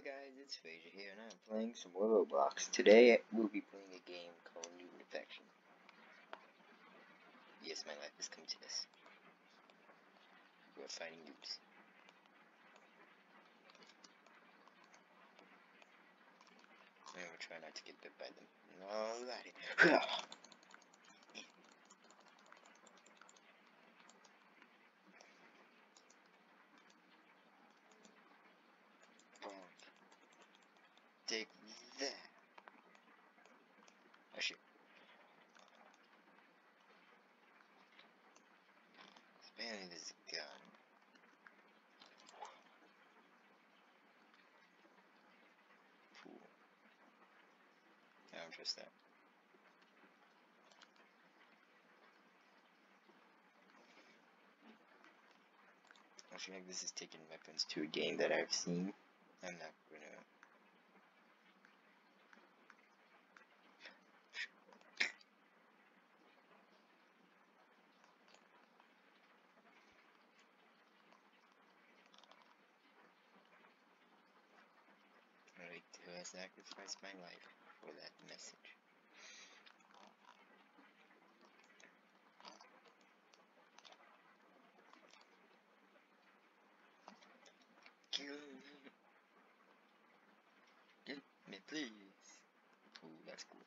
guys, it's Phasia here, and I'm playing some more Roblox. Today, we'll be playing a game called Noob Defection. Yes, my life has come to this. We're fighting noobs. And we'll try not to get bit by them. Alrighty. Take that. Oh shit. Spamming this gun. Cool. I don't trust that. I feel like this is taking reference to a game that I've seen. I'm not gonna. I sacrifice my life for that message. Kill me, please. Ooh, that's cool.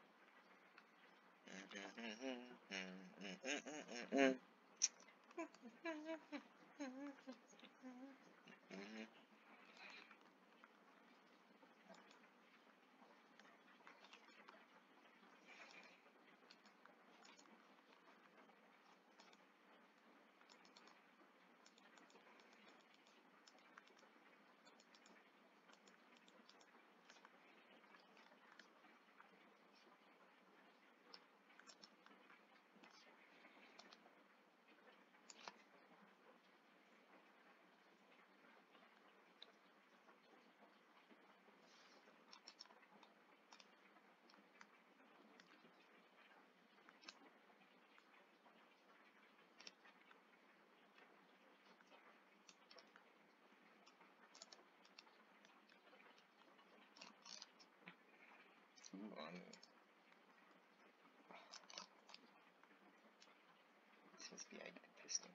This must be I get the pistol.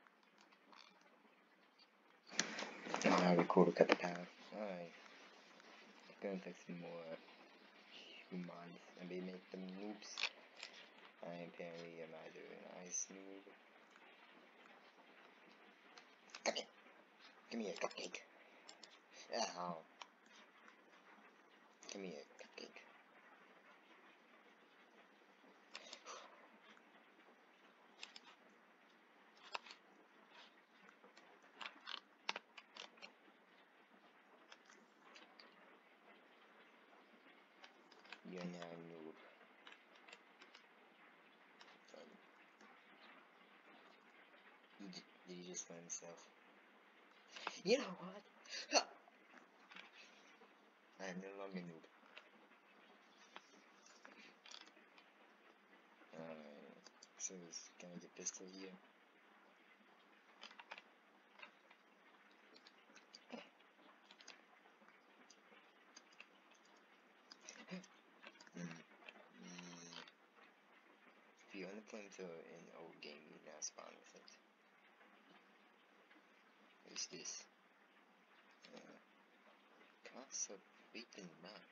Ah, we're cool to cut the power. Alright. Gonna take some more humans and they make them noobs. I apparently am either an ice noob. Come here. Give me a cupcake. Ow. Give me a cupcake. You're now a noob. Did he just let himself? You know what? I am no longer noob. So it's gonna get pistol here. If you only play until an old game, you now spawn with it. What's this? Costs a freaking much.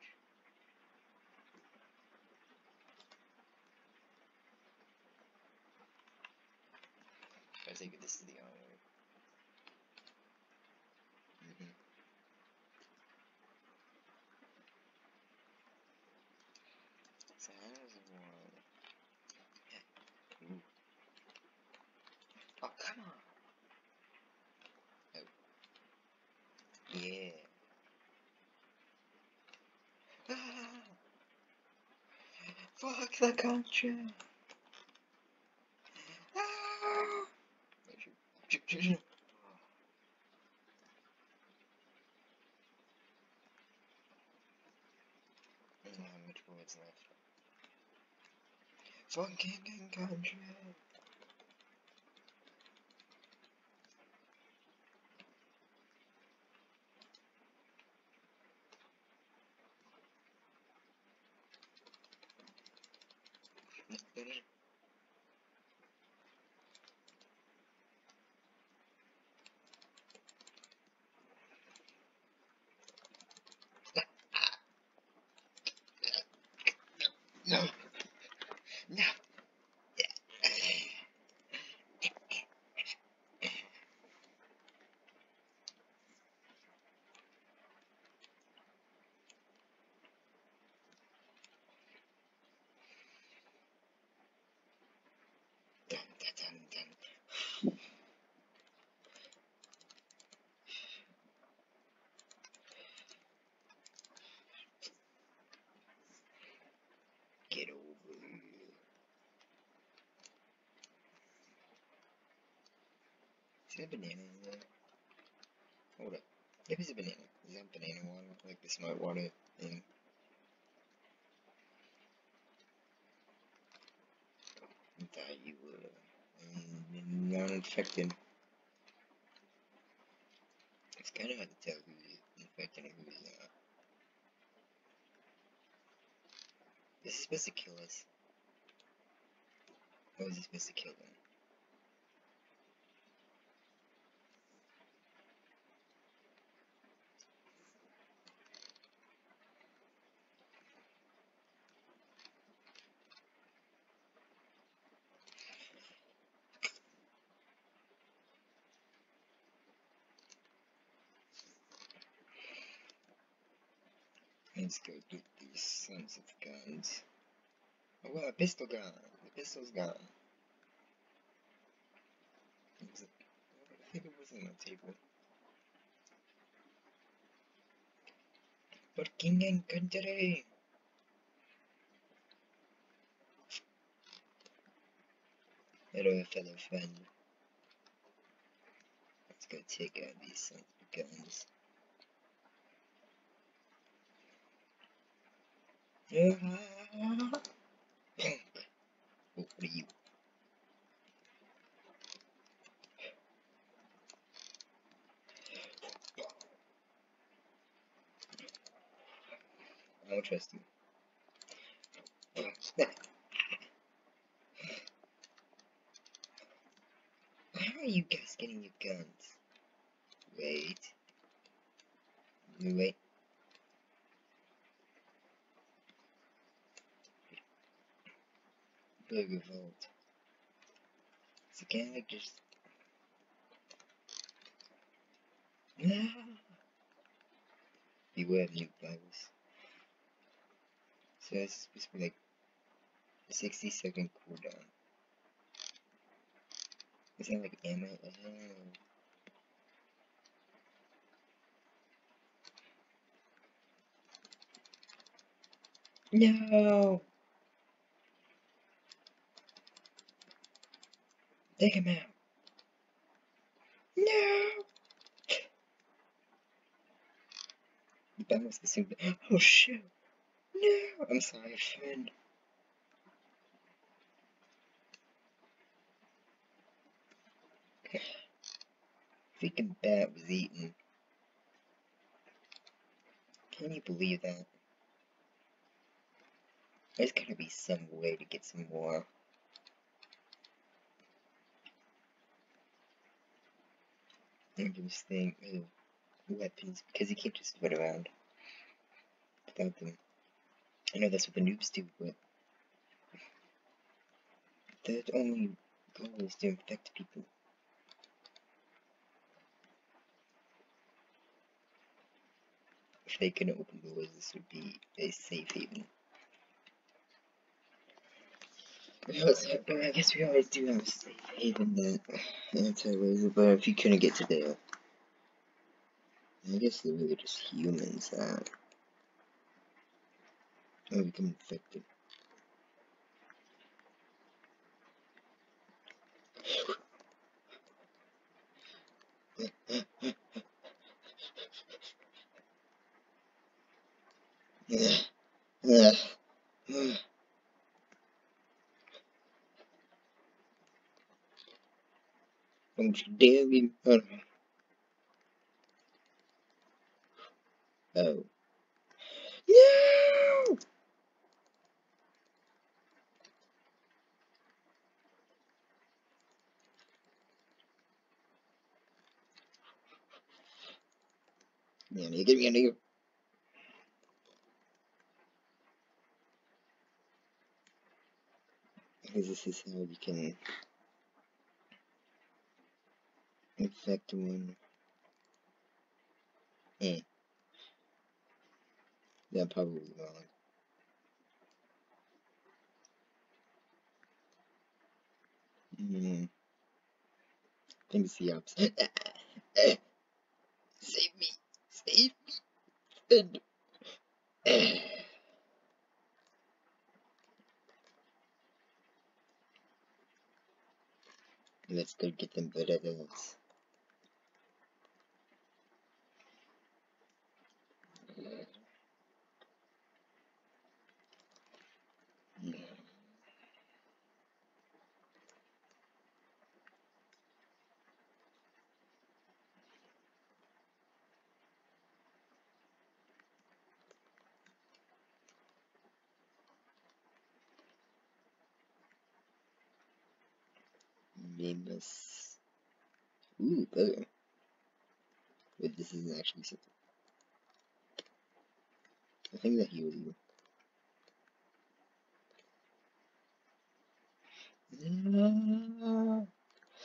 I think this is the only way. So how does one? Ooh. Oh, come on! Oh. Yeah. Ah! Fuck the country! Ah! How much bullets left? Fucking country! No. No. Dun, dun, dun, dun. Get over here. Is there a banana in there? Hold up. If it's a banana, is that banana water? Like the smart water thing? I thought you were not infected. It's kind of hard to tell who's infected and who's not. This is supposed to kill us. How is it supposed to kill them? Let's go get these sons of guns. Oh well, a pistol gone. The pistol's gone. I think it was on the table. Por king and country. Hello, fellow friend. Let's go take out these sons of guns. Oh, what are you? I don't trust you. How are you guys getting your guns? Wait. Wait. Burger Vault. It's a guy just... Beware of new virus. So it's supposed to be like a 60-second cooldown. Is that like ammo? No! Take him out! No! That was the super. Oh shit! No! I'm sorry, friend. Freaking bat was eaten. Can you believe that? There's gotta be some way to get some more. Interesting weapons, because you can't just run around without them. I know that's what the noobs do, but their only goal is to infect people. If they couldn't open doors, this would be a safe haven. I guess we always do have a safe haven that anti-laser, but if you couldn't get to there, I guess they're really just humans that become infected. Don't you dare be... Oh. No! Yeah, you get me under here. Because this is how you can infect one. Yeah, probably wrong. I think it's the opposite. Save me! Save me! Let's go get them bananas. Nameless. Ooh, better. Wait, this isn't actually something. I think that heals you. No.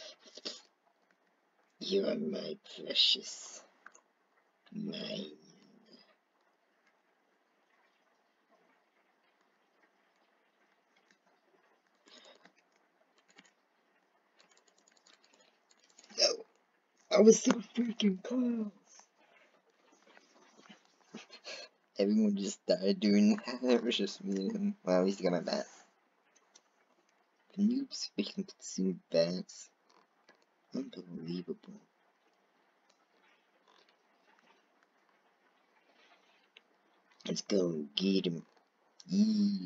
You are my precious. Mine. No. I was so freaking close. Everyone just died doing that. It was just me and him. Well, at least I got my bat. The noobs freaking consume bats. Unbelievable. Let's go. Get him. Yeah.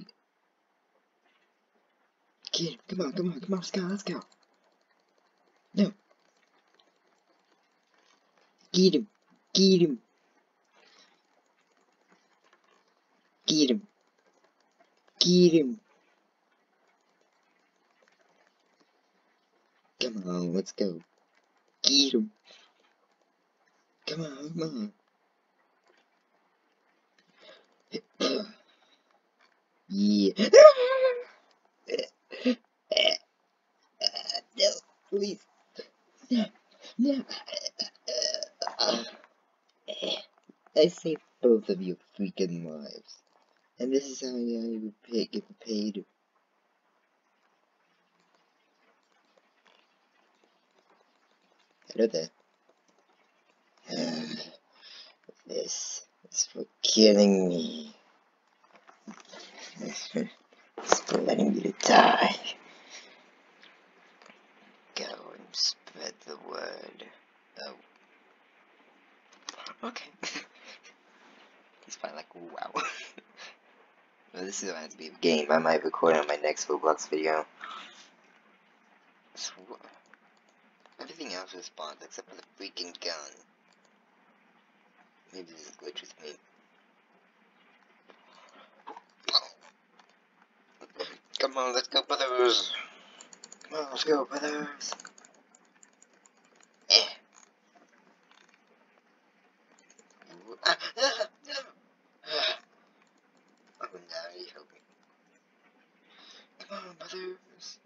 Get him. Come on, come on, come on. Let's go, let's go. No. Get him. Get him. Get him. Get him. Come on, let's go. Get him. Come on, come on. Yeah. No, please. No, no. I saved both of your freaking lives. And this is how I get paid. Hello there. This is for killing me. This is for letting me to die. Go and spread the word. Oh. Okay. He's probably like, wow. Well, this is going to be a game I might record on my next Roblox video. So, everything else responds except for the freaking gun. Maybe this is a glitch with me. Come on, let's go, brothers. Come on, let's go, brothers. Oh, no, you help me. Come on, brothers.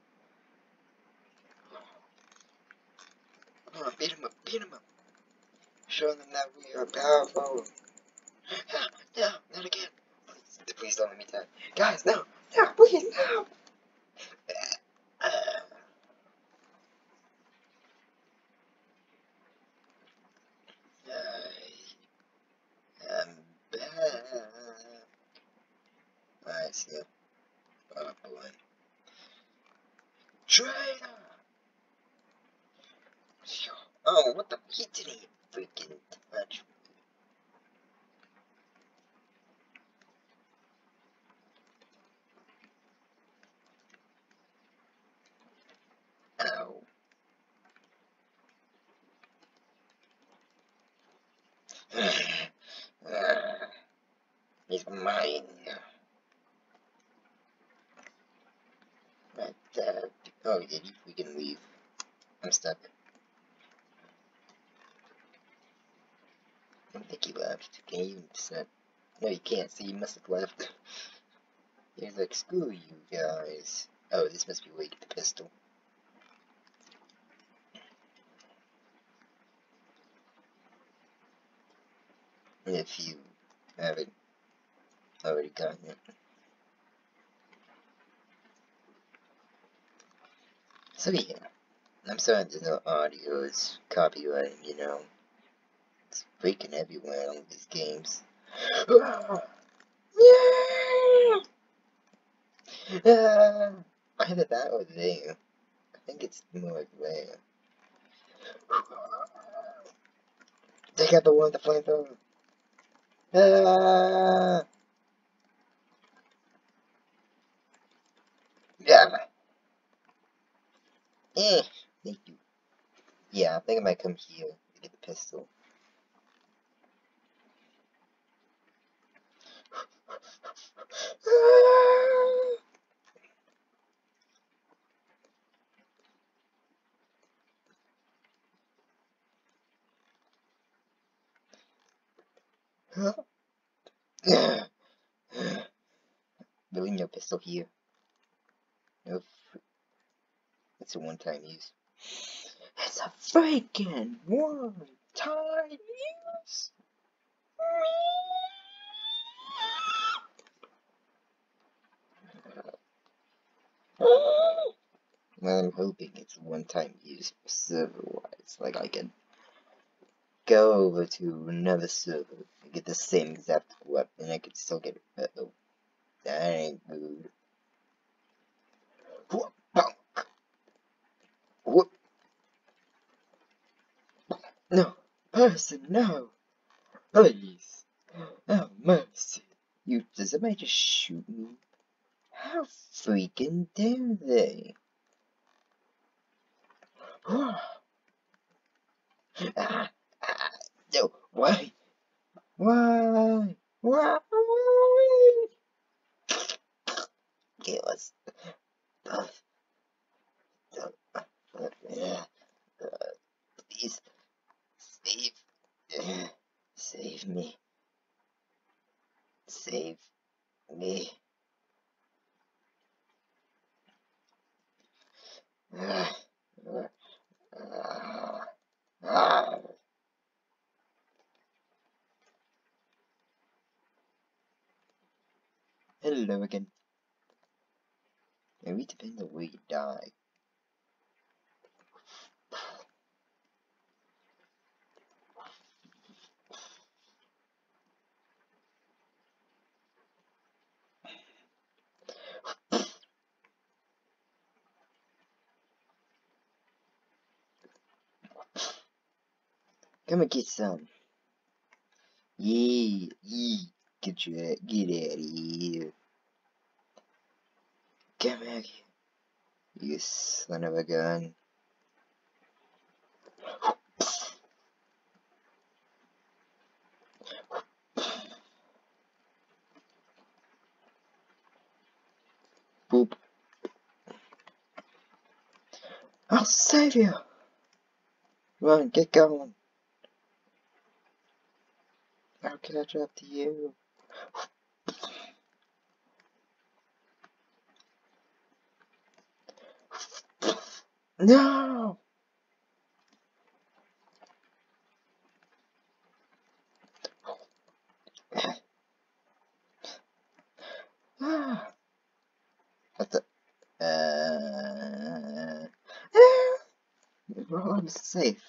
Come on, beat him up, beat him up. Show them that we are powerful. No, not again. Please don't let me die. Guys, no, no, please, no. I'm back. I see it. Oh boy. Traitor! Oh, what the? He didn't even freaking touch me. Ow. He's mine. Right there. Oh, did he freaking leave? I'm stuck. I think he left. Can you even set? No, you can't see. He must have left. He's like, screw you guys. Oh, this must be where you get the pistol. If you haven't already gotten it. So yeah, I'm sorry there's no audio, it's copyright, you know. It's freaking everywhere on these games. Either that or there. I think it's more like there. Take out the one with the flamethrower. Yeah. Thank you. Yeah, I think I might come here to get the pistol. Really, no pistol here. No, it's a one-time use. It's a freaking one-time use. Well, I'm hoping it's one-time use server-wise. Like, I can go over to another server and get the same exact weapon, and I could still get it. Uh-oh. That ain't good. Whoop, bonk. Whoop. No, person, no. Please. Oh, mercy. Did somebody just shoot me? How freaking dare they? No, why? Why? Why? Kill us. Please, save me. Save me. Hello again. Maybe it depends on where you die. Come and get some. Yeah, get out of here. Come back here. You son of a gun. Boop. I'll save you. Run, get going. I'll catch up to you. No! What the? Well, I'm safe.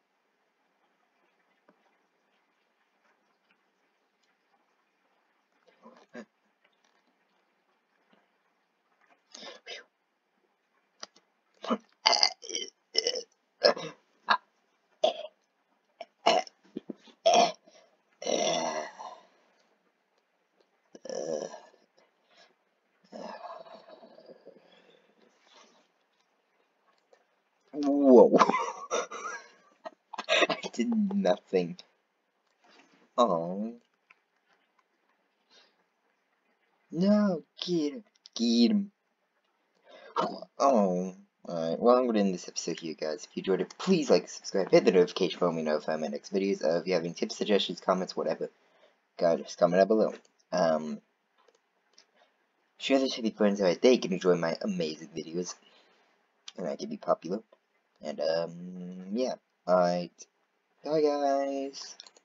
Whoa. I did nothing. Oh. No, get him. Get him. Oh. Alright, well, I'm gonna end this episode here, guys. If you enjoyed it, please like, subscribe, hit the notification bell, let me know if I have my next videos. If you have any tips, suggestions, comments, whatever, guys, just comment down below. Share this with your friends so that they can enjoy my amazing videos, and I can be popular. And, yeah. Alright, bye, guys.